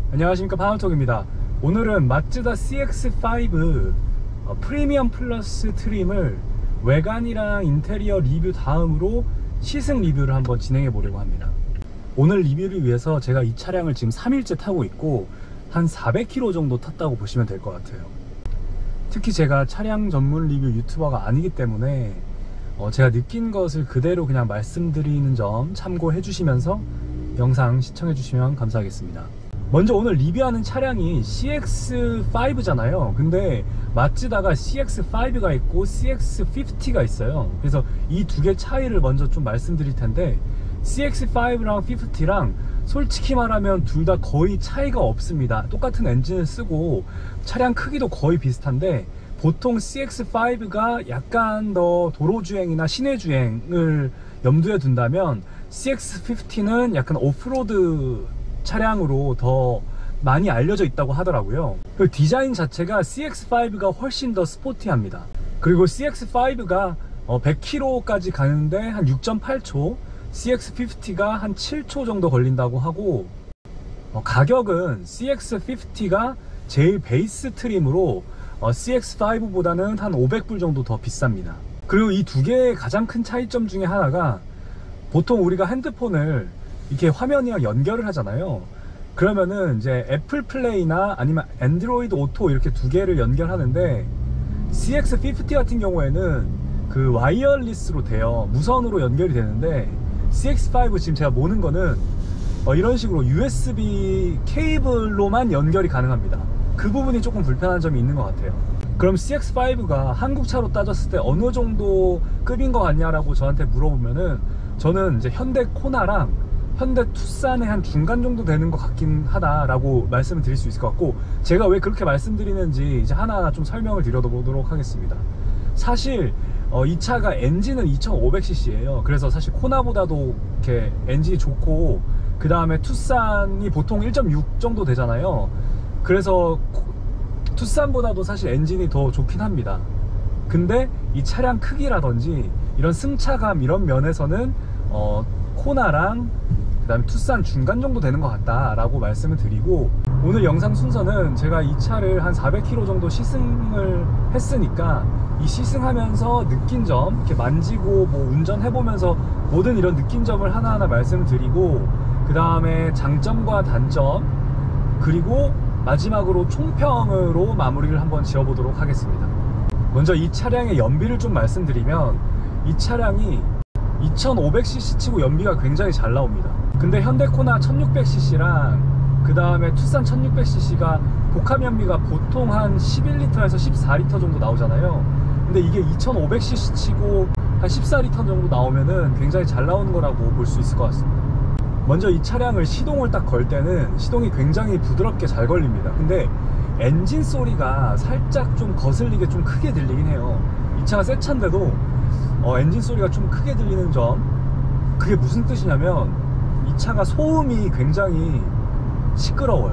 안녕하십니까, 파운톡입니다. 오늘은 마츠다 CX-5 프리미엄 플러스 트림을 외관이랑 인테리어 리뷰 다음으로 시승 리뷰를 한번 진행해 보려고 합니다. 오늘 리뷰를 위해서 제가 이 차량을 지금 3일째 타고 있고 한 400km 정도 탔다고 보시면 될 것 같아요. 특히 제가 차량 전문 리뷰 유튜버가 아니기 때문에 제가 느낀 것을 그대로 그냥 말씀드리는 점 참고해 주시면서 영상 시청해 주시면 감사하겠습니다. 먼저 오늘 리뷰하는 차량이 CX-5잖아요. 근데 마츠다가 CX-5가 있고 CX-50가 있어요. 그래서 이 두 개 차이를 먼저 좀 말씀드릴 텐데, CX-5랑 50랑 솔직히 말하면 둘 다 거의 차이가 없습니다. 똑같은 엔진을 쓰고 차량 크기도 거의 비슷한데, 보통 CX-5가 약간 더 도로주행이나 시내주행을 염두에 둔다면 CX-50는 약간 오프로드 차량으로 더 많이 알려져 있다고 하더라고요. 그 디자인 자체가 CX-5가 훨씬 더 스포티합니다. 그리고 CX-5가 100km까지 가는데 한 6.8초, CX-50가 한 7초 정도 걸린다고 하고, 가격은 CX-50가 제일 베이스 트림으로 CX-5보다는 한 500불 정도 더 비쌉니다. 그리고 이 두 개의 가장 큰 차이점 중에 하나가, 보통 우리가 핸드폰을 이렇게 화면이랑 연결을 하잖아요. 그러면은 이제 애플 플레이나 아니면 안드로이드 오토 이렇게 두 개를 연결하는데, CX-50 같은 경우에는 그 와이어리스로 돼요. 무선으로 연결이 되는데, CX-5 지금 제가 모는 거는 이런 식으로 USB 케이블로만 연결이 가능합니다. 그 부분이 조금 불편한 점이 있는 것 같아요. 그럼 CX-5가 한국차로 따졌을 때 어느 정도 급인 것 같냐라고 저한테 물어보면은, 저는 이제 현대 코나랑 현대 투싼의 한 중간 정도 되는 것 같긴 하다라고 말씀을 드릴 수 있을 것 같고, 제가 왜 그렇게 말씀드리는지 이제 하나하나 좀 설명을 드려보도록 하겠습니다. 사실 이 차가 엔진은 2500cc예요. 그래서 사실 코나보다도 이렇게 엔진이 좋고, 그 다음에 투싼이 보통 1.6 정도 되잖아요. 그래서 투싼보다도 사실 엔진이 더 좋긴 합니다. 근데 이 차량 크기라든지 이런 승차감 이런 면에서는 코나랑 그 다음에 투싼 중간 정도 되는 것 같다 라고 말씀을 드리고, 오늘 영상 순서는 제가 이 차를 한 400km 정도 시승을 했으니까 이 시승하면서 느낀 점, 이렇게 만지고 뭐 운전해보면서 모든 이런 느낀 점을 하나하나 말씀드리고, 그 다음에 장점과 단점, 그리고 마지막으로 총평으로 마무리를 한번 지어보도록 하겠습니다. 먼저 이 차량의 연비를 좀 말씀드리면, 이 차량이 2500cc 치고 연비가 굉장히 잘 나옵니다. 근데 현대코나 1600cc랑 그 다음에 투싼 1600cc가 복합 연비가 보통 한 11L에서 14L 정도 나오잖아요. 근데 이게 2500cc 치고 한 14L 정도 나오면은 굉장히 잘 나오는 거라고 볼 수 있을 것 같습니다. 먼저 이 차량을 시동을 딱 걸 때는 시동이 굉장히 부드럽게 잘 걸립니다. 근데 엔진 소리가 살짝 좀 거슬리게 좀 크게 들리긴 해요. 이 차가 새 차인데도 엔진 소리가 좀 크게 들리는 점, 그게 무슨 뜻이냐면 이 차가 소음이 굉장히 시끄러워요.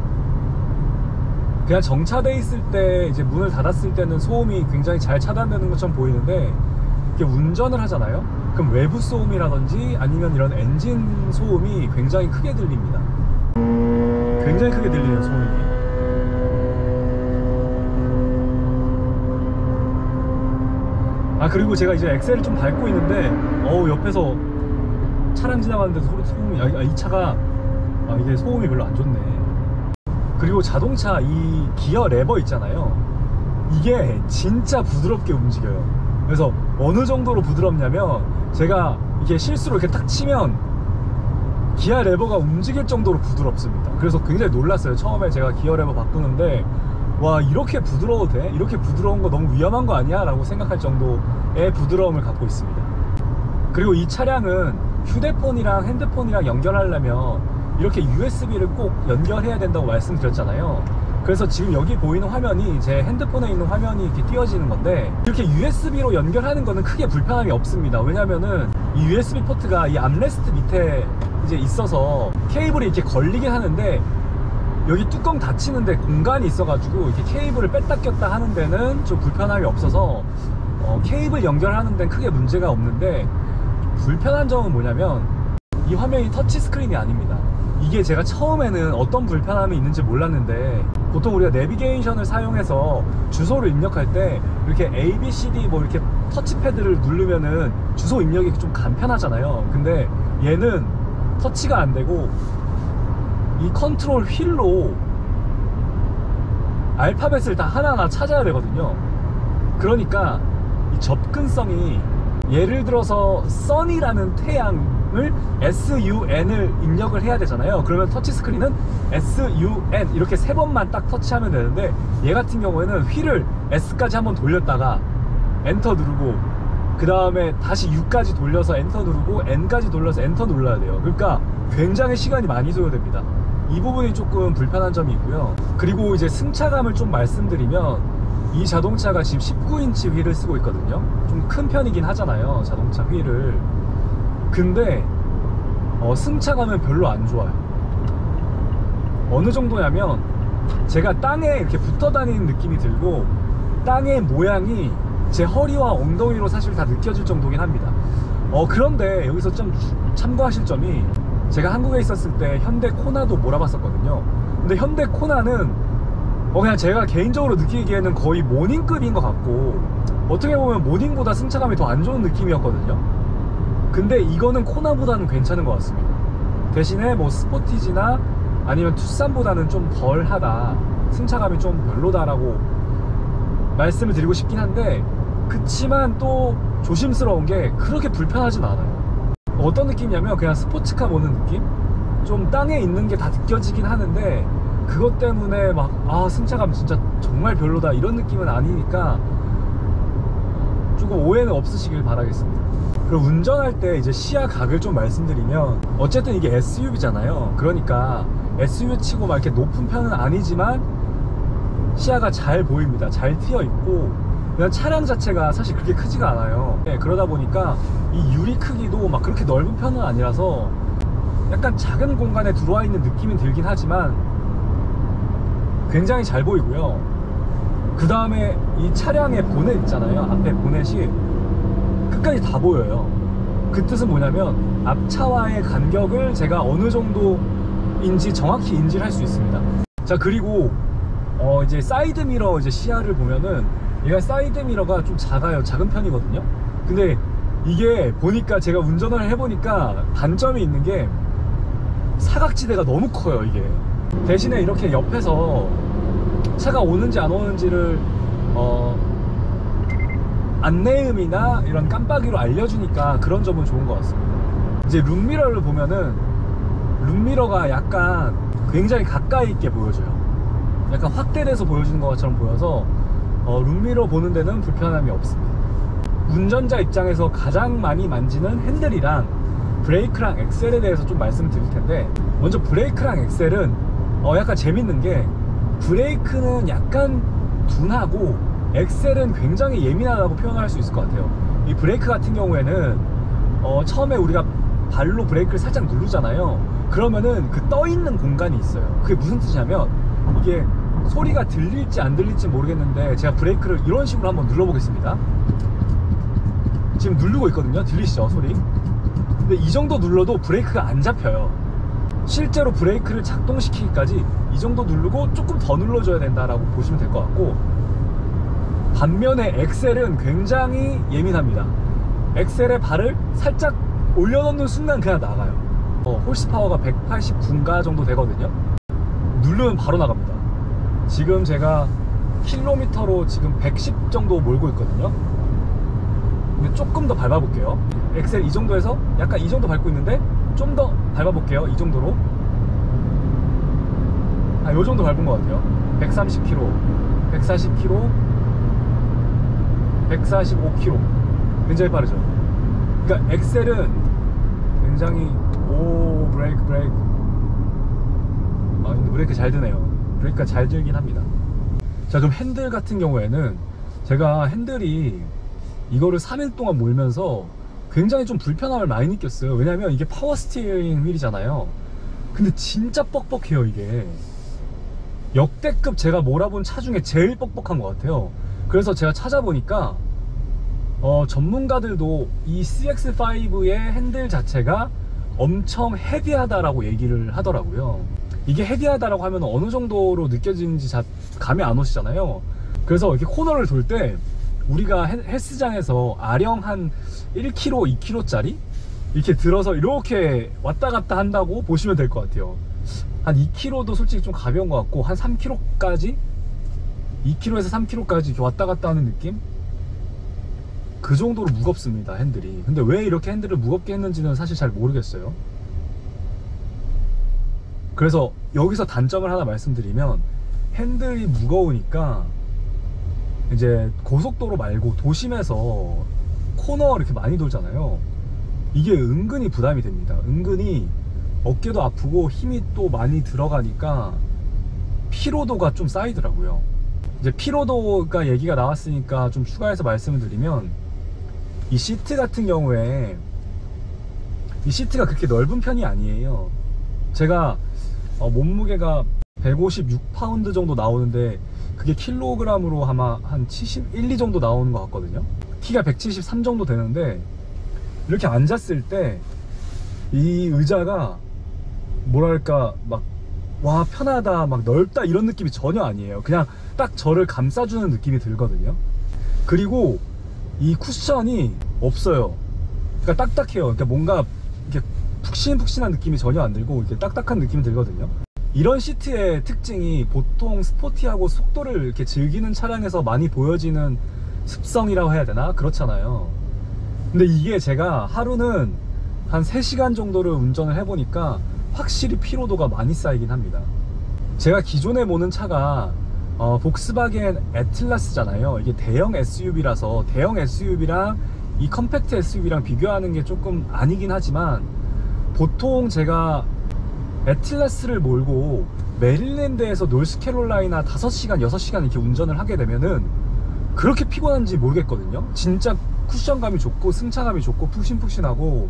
그냥 정차돼 있을 때 이제 문을 닫았을 때는 소음이 굉장히 잘 차단되는 것처럼 보이는데, 이렇게 운전을 하잖아요. 그럼 외부 소음이라든지 아니면 이런 엔진 소음이 굉장히 크게 들립니다. 굉장히 크게 들리는 소음이. 그리고 제가 이제 엑셀을 좀 밟고 있는데 옆에서 차량 지나가는데 소음이, 이 차가 이게 소음이 별로 안 좋네. 그리고 자동차 이 기어 레버 있잖아요, 이게 진짜 부드럽게 움직여요. 그래서 어느 정도로 부드럽냐면, 제가 이게 실수로 이렇게 딱 치면 기어 레버가 움직일 정도로 부드럽습니다. 그래서 굉장히 놀랐어요. 처음에 제가 기어 레버 바꾸는데, 와, 이렇게 부드러워도 돼? 이렇게 부드러운 거 너무 위험한 거 아니야? 라고 생각할 정도의 부드러움을 갖고 있습니다. 그리고 이 차량은 휴대폰이랑 핸드폰이랑 연결하려면 이렇게 USB를 꼭 연결해야 된다고 말씀드렸잖아요. 그래서 지금 여기 보이는 화면이 제 핸드폰에 있는 화면이 이렇게 띄워지는 건데, 이렇게 USB로 연결하는 거는 크게 불편함이 없습니다. 왜냐면은 이 USB 포트가 이 암레스트 밑에 이제 있어서 케이블이 이렇게 걸리긴 하는데, 여기 뚜껑 닫히는데 공간이 있어가지고 이렇게 케이블을 뺐다 꼈다 하는 데는 좀 불편함이 없어서 케이블 연결하는 데는 크게 문제가 없는데, 불편한 점은 뭐냐면 이 화면이 터치 스크린이 아닙니다. 이게 제가 처음에는 어떤 불편함이 있는지 몰랐는데, 보통 우리가 내비게이션을 사용해서 주소를 입력할 때 이렇게 A, B, C, D 뭐 이렇게 터치패드를 누르면은 주소 입력이 좀 간편하잖아요. 근데 얘는 터치가 안 되고 이 컨트롤 휠로 알파벳을 다 하나하나 찾아야 되거든요. 그러니까 이 접근성이, 예를 들어서 sun이라는 태양을 SUN을 입력을 해야 되잖아요. 그러면 터치스크린은 SUN 이렇게 3번만 딱 터치하면 되는데, 얘 같은 경우에는 휠을 S까지 한번 돌렸다가 엔터 누르고, 그 다음에 다시 U까지 돌려서 엔터 누르고 N까지 돌려서 엔터 눌러야 돼요. 그러니까 굉장히 시간이 많이 소요됩니다. 이 부분이 조금 불편한 점이 있고요. 그리고 이제 승차감을 좀 말씀드리면, 이 자동차가 지금 19인치 휠을 쓰고 있거든요. 좀 큰 편이긴 하잖아요, 자동차 휠을. 근데 승차감은 별로 안 좋아요. 어느 정도냐면, 제가 땅에 이렇게 붙어 다니는 느낌이 들고, 땅의 모양이 제 허리와 엉덩이로 사실 다 느껴질 정도긴 합니다. 그런데 여기서 좀 참고하실 점이, 제가 한국에 있었을 때 현대 코나도 몰아봤었거든요. 근데 현대 코나는 그냥 제가 개인적으로 느끼기에는 거의 모닝급인 것 같고, 어떻게 보면 모닝보다 승차감이 더 안 좋은 느낌이었거든요. 근데 이거는 코나보다는 괜찮은 것 같습니다. 대신에 뭐 스포티지나 아니면 투싼보다는 좀 덜하다, 승차감이 좀 별로다라고 말씀을 드리고 싶긴 한데, 그치만 또 조심스러운 게 그렇게 불편하진 않아요. 어떤 느낌이냐면 그냥 스포츠카 보는 느낌? 좀 땅에 있는 게 다 느껴지긴 하는데, 그것 때문에 막 승차감 진짜 정말 별로다 이런 느낌은 아니니까 조금 오해는 없으시길 바라겠습니다. 그리고 운전할 때 이제 시야각을 좀 말씀드리면, 어쨌든 이게 SUV잖아요. 그러니까 SUV 치고 막 이렇게 높은 편은 아니지만 시야가 잘 보입니다. 잘 트여 있고, 그냥 차량 자체가 사실 그렇게 크지가 않아요. 그러다 보니까 이 유리 크기도 막 그렇게 넓은 편은 아니라서 약간 작은 공간에 들어와 있는 느낌은 들긴 하지만 굉장히 잘 보이고요. 그 다음에 이 차량의 보넷 있잖아요. 앞에 보넷이 끝까지 다 보여요. 그 뜻은 뭐냐면, 앞차와의 간격을 제가 어느 정도인지 정확히 인지를 할 수 있습니다. 자, 그리고 이제 사이드미러 이제 시야를 보면은, 얘가 사이드미러가 좀 작아요. 작은 편이거든요. 근데 이게 보니까, 제가 운전을 해보니까 단점이 있는 게 사각지대가 너무 커요, 이게. 대신에 이렇게 옆에서 차가 오는지 안 오는지를 안내음이나 이런 깜빡이로 알려주니까 그런 점은 좋은 것 같습니다. 이제 룸미러를 보면은, 룸미러가 약간 굉장히 가까이 있게 보여져요. 약간 확대돼서 보여주는 것처럼 보여서 룸미러 보는 데는 불편함이 없습니다. 운전자 입장에서 가장 많이 만지는 핸들이랑 브레이크랑 엑셀에 대해서 좀 말씀드릴 텐데, 먼저 브레이크랑 엑셀은 약간 재밌는 게, 브레이크는 약간 둔하고 엑셀은 굉장히 예민하다고 표현할 수 있을 것 같아요. 이 브레이크 같은 경우에는 처음에 우리가 발로 브레이크를 살짝 누르잖아요. 그러면은 그 떠있는 공간이 있어요. 그게 무슨 뜻이냐면, 이게 소리가 들릴지 안 들릴지 모르겠는데, 제가 브레이크를 이런 식으로 한번 눌러보겠습니다. 지금 누르고 있거든요. 들리시죠, 소리? 근데 이 정도 눌러도 브레이크가 안 잡혀요. 실제로 브레이크를 작동시키기까지 이 정도 누르고 조금 더 눌러줘야 된다라고 보시면 될 것 같고, 반면에 엑셀은 굉장히 예민합니다. 엑셀에 발을 살짝 올려놓는 순간 그냥 나가요. 홀스파워가 189인가 정도 되거든요. 누르면 바로 나갑니다. 지금 제가 킬로미터로 지금 110 정도 몰고 있거든요. 근데 조금 더 밟아볼게요. 엑셀 이 정도에서 약간 이 정도 밟고 있는데, 좀 더 밟아볼게요. 이 정도로. 요 정도 밟은 것 같아요. 130km, 140km, 145km. 굉장히 빠르죠. 그러니까 엑셀은 굉장히, 브레이크. 근데 브레이크 잘 드네요. 브레이크가 잘 들긴 합니다. 자, 그럼 핸들 같은 경우에는, 제가 핸들이 이거를 3일 동안 몰면서 굉장히 좀 불편함을 많이 느꼈어요. 왜냐면 이게 파워 스티어링 휠이잖아요. 근데 진짜 뻑뻑해요. 이게 역대급 제가 몰아본 차 중에 제일 뻑뻑한 것 같아요. 그래서 제가 찾아보니까 전문가들도 이 CX5의 핸들 자체가 엄청 헤비하다라고 얘기를 하더라고요. 이게 헤비하다라고 하면 어느 정도로 느껴지는지 감이 안 오시잖아요. 그래서 이렇게 코너를 돌 때 우리가 헬스장에서 아령 한 1kg, 2kg짜리 이렇게 들어서 이렇게 왔다 갔다 한다고 보시면 될 것 같아요. 한 2kg도 솔직히 좀 가벼운 것 같고, 한 3kg까지 2kg에서 3kg까지 이렇게 왔다 갔다 하는 느낌? 그 정도로 무겁습니다, 핸들이. 근데 왜 이렇게 핸들을 무겁게 했는지는 사실 잘 모르겠어요. 그래서 여기서 단점을 하나 말씀드리면, 핸들이 무거우니까 이제 고속도로 말고 도심에서 코너 이렇게 많이 돌잖아요. 이게 은근히 부담이 됩니다. 은근히 어깨도 아프고 힘이 또 많이 들어가니까 피로도가 좀 쌓이더라고요. 이제 피로도가 얘기가 나왔으니까 좀 추가해서 말씀을 드리면, 이 시트 같은 경우에 이 시트가 그렇게 넓은 편이 아니에요. 제가 몸무게가 156파운드 정도 나오는데 그게 킬로그램으로 아마 한 71, 2 정도 나오는 것 같거든요. 키가 173 정도 되는데, 이렇게 앉았을 때 이 의자가 뭐랄까 막 와 편하다, 막 넓다 이런 느낌이 전혀 아니에요. 그냥 딱 저를 감싸주는 느낌이 들거든요. 그리고 이 쿠션이 없어요. 그러니까 딱딱해요. 그러니까 뭔가 이렇게 푹신푹신한 느낌이 전혀 안 들고 이렇게 딱딱한 느낌이 들거든요. 이런 시트의 특징이 보통 스포티하고 속도를 이렇게 즐기는 차량에서 많이 보여지는 습성이라고 해야 되나? 그렇잖아요. 근데 이게 제가 하루는 한 3시간 정도를 운전을 해보니까 확실히 피로도가 많이 쌓이긴 합니다. 제가 기존에 모는 차가 복스바겐 애틀라스잖아요. 이게 대형 SUV라서 대형 SUV랑 이 컴팩트 SUV랑 비교하는 게 조금 아니긴 하지만, 보통 제가 애틀라스를 몰고 메릴랜드에서 노스캐롤라이나 5시간, 6시간 이렇게 운전을 하게 되면은 그렇게 피곤한지 모르겠거든요. 진짜 쿠션감이 좋고 승차감이 좋고 푹신푹신하고.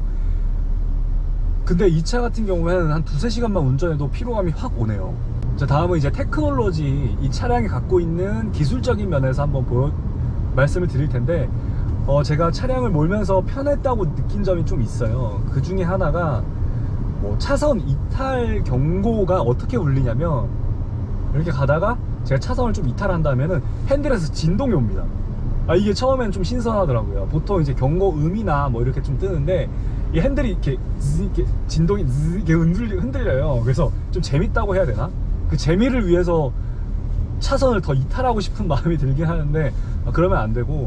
근데 이 차 같은 경우에는 한 2~3시간만 운전해도 피로감이 확 오네요. 자, 다음은 이제 테크놀로지, 이 차량이 갖고 있는 기술적인 면에서 한번 말씀을 드릴 텐데, 제가 차량을 몰면서 편했다고 느낀 점이 좀 있어요. 그 중에 하나가 차선 이탈 경고가 어떻게 울리냐면, 이렇게 가다가 제가 차선을 좀 이탈한다면은 핸들에서 진동이 옵니다. 이게 처음엔 좀 신선하더라고요. 보통 이제 경고음이나 뭐 이렇게 좀 뜨는데, 이 핸들이 이렇게 진동이 이렇게 흔들려요. 그래서 좀 재밌다고 해야 되나? 그 재미를 위해서 차선을 더 이탈하고 싶은 마음이 들긴 하는데, 그러면 안 되고.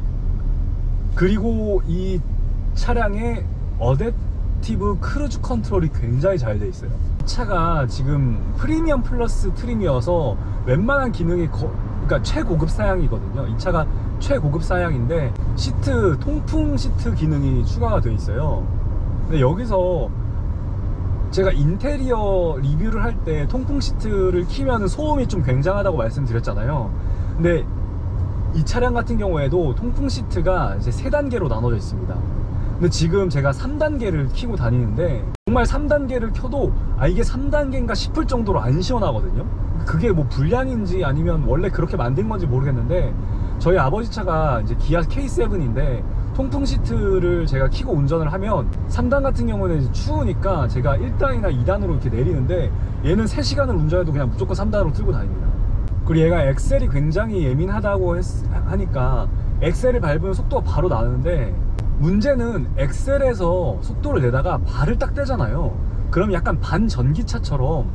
그리고 이 차량의 어댑티브 크루즈 컨트롤이 굉장히 잘 돼 있어요. 차가 지금 프리미엄 플러스 트림이어서 웬만한 기능이 그러니까 최고급 사양이거든요. 이 차가 최고급 사양인데 시트, 통풍 시트 기능이 추가가 되어 있어요. 근데 여기서 제가 인테리어 리뷰를 할 때 통풍 시트를 키면 소음이 좀 굉장하다고 말씀드렸잖아요. 근데 이 차량 같은 경우에도 통풍 시트가 이제 3단계로 나눠져 있습니다. 근데 지금 제가 3단계를 키고 다니는데, 정말 3단계를 켜도 이게 3단계인가 싶을 정도로 안 시원하거든요. 그게 뭐 불량인지 아니면 원래 그렇게 만든 건지 모르겠는데, 저희 아버지 차가 이제 기아 K7인데 통풍 시트를 제가 키고 운전을 하면 3단 같은 경우는 이제 추우니까 제가 1단이나 2단으로 이렇게 내리는데, 얘는 3시간을 운전해도 그냥 무조건 3단으로 틀고 다닙니다. 그리고 얘가 엑셀이 굉장히 예민하다고 하니까 엑셀을 밟으면 속도가 바로 나는데, 문제는 엑셀에서 속도를 내다가 발을 딱 떼잖아요. 그럼 약간 반전기차처럼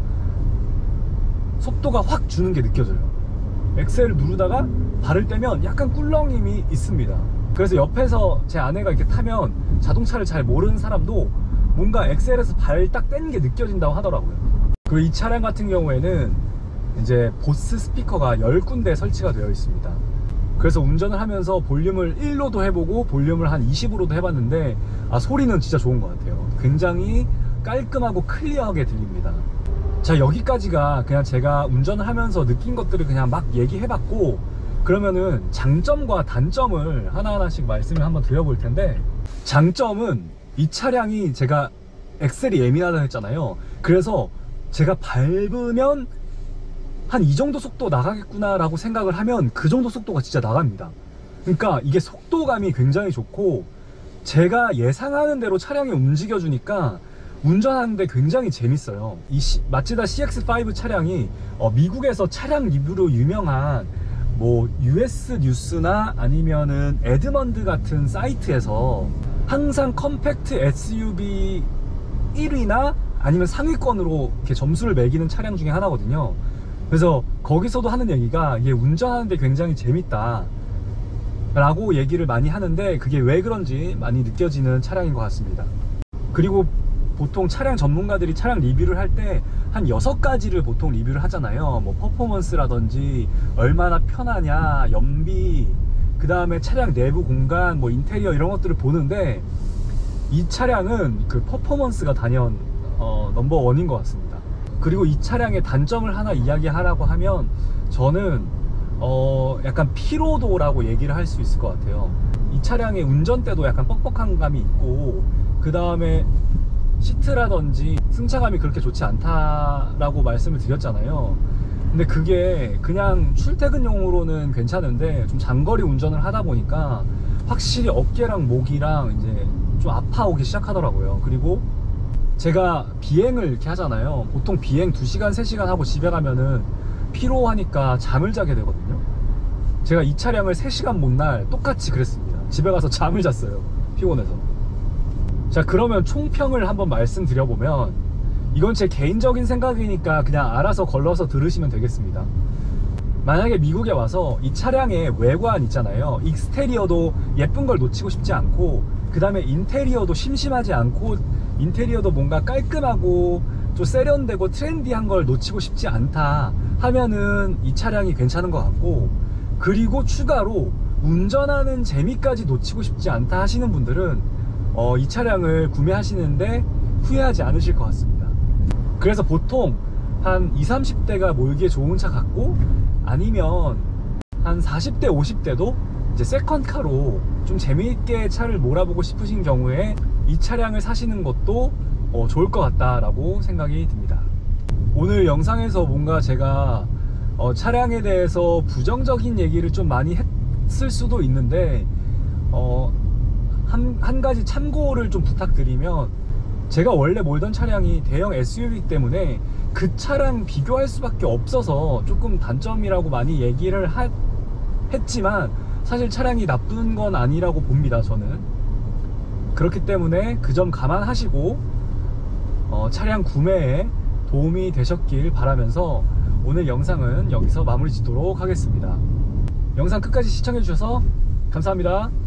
속도가 확 주는 게 느껴져요. 엑셀을 누르다가 발을 떼면 약간 꿀렁임이 있습니다. 그래서 옆에서 제 아내가 이렇게 타면 자동차를 잘 모르는 사람도 뭔가 엑셀에서 발 딱 뗀 게 느껴진다고 하더라고요. 그리고 이 차량 같은 경우에는 이제 보스 스피커가 10군데 설치가 되어 있습니다. 그래서 운전을 하면서 볼륨을 1로도 해보고 볼륨을 한 20으로도 해봤는데, 소리는 진짜 좋은 것 같아요. 굉장히 깔끔하고 클리어하게 들립니다. 자, 여기까지가 그냥 제가 운전을 하면서 느낀 것들을 그냥 막 얘기해봤고, 그러면은 장점과 단점을 하나하나씩 말씀을 한번 드려볼 텐데, 장점은 이 차량이 제가 엑셀이 예민하다고 했잖아요. 그래서 제가 밟으면 한 이 정도 속도 나가겠구나 라고 생각을 하면 그 정도 속도가 진짜 나갑니다. 그러니까 이게 속도감이 굉장히 좋고, 제가 예상하는 대로 차량이 움직여 주니까 운전하는데 굉장히 재밌어요. 이 마츠다 CX-5 차량이 미국에서 차량 리뷰로 유명한 뭐 US 뉴스나 아니면은 에드먼드 같은 사이트에서 항상 컴팩트 SUV 1위나 아니면 상위권으로 이렇게 점수를 매기는 차량 중에 하나거든요. 그래서 거기서도 하는 얘기가 이게 운전하는데 굉장히 재밌다 라고 얘기를 많이 하는데, 그게 왜 그런지 많이 느껴지는 차량인 것 같습니다. 그리고 보통 차량 전문가들이 차량 리뷰를 할 때 한 6가지를 보통 리뷰를 하잖아요. 뭐 퍼포먼스라든지 얼마나 편하냐, 연비, 그 다음에 차량 내부 공간, 뭐 인테리어 이런 것들을 보는데, 이 차량은 그 퍼포먼스가 단연 넘버원인 것 같습니다. 그리고 이 차량의 단점을 하나 이야기하라고 하면 저는 약간 피로도라고 얘기를 할 수 있을 것 같아요. 이 차량의 운전대도 약간 뻑뻑한 감이 있고, 그 다음에 시트라든지 승차감이 그렇게 좋지 않다라고 말씀을 드렸잖아요. 근데 그게 그냥 출퇴근용으로는 괜찮은데 좀 장거리 운전을 하다 보니까 확실히 어깨랑 목이랑 이제 좀 아파오기 시작하더라고요. 그리고 제가 비행을 이렇게 하잖아요. 보통 비행 2시간 3시간 하고 집에 가면은 피로하니까 잠을 자게 되거든요. 제가 이 차량을 3시간 못 날 똑같이 그랬습니다. 집에 가서 잠을 잤어요, 피곤해서. 자, 그러면 총평을 한번 말씀드려보면, 이건 제 개인적인 생각이니까 그냥 알아서 걸러서 들으시면 되겠습니다. 만약에 미국에 와서 이 차량의 외관 있잖아요, 익스테리어도 예쁜 걸 놓치고 싶지 않고, 그 다음에 인테리어도 심심하지 않고, 인테리어도 뭔가 깔끔하고 좀 세련되고 트렌디한 걸 놓치고 싶지 않다 하면은 이 차량이 괜찮은 것 같고, 그리고 추가로 운전하는 재미까지 놓치고 싶지 않다 하시는 분들은 이 차량을 구매하시는데 후회하지 않으실 것 같습니다. 그래서 보통 한 20, 30대가 몰기에 좋은 차 같고, 아니면 한 40대, 50대도 이제 세컨카로 좀 재미있게 차를 몰아보고 싶으신 경우에 이 차량을 사시는 것도 좋을 것 같다라고 생각이 듭니다. 오늘 영상에서 뭔가 제가 차량에 대해서 부정적인 얘기를 좀 많이 했을 수도 있는데, 한 가지 참고를 좀 부탁드리면, 제가 원래 몰던 차량이 대형 SUV이기 때문에 그 차랑 비교할 수밖에 없어서 조금 단점이라고 많이 얘기를 했지만, 사실 차량이 나쁜 건 아니라고 봅니다, 저는. 그렇기 때문에 그 점 감안하시고 차량 구매에 도움이 되셨길 바라면서 오늘 영상은 여기서 마무리 짓도록 하겠습니다. 영상 끝까지 시청해 주셔서 감사합니다.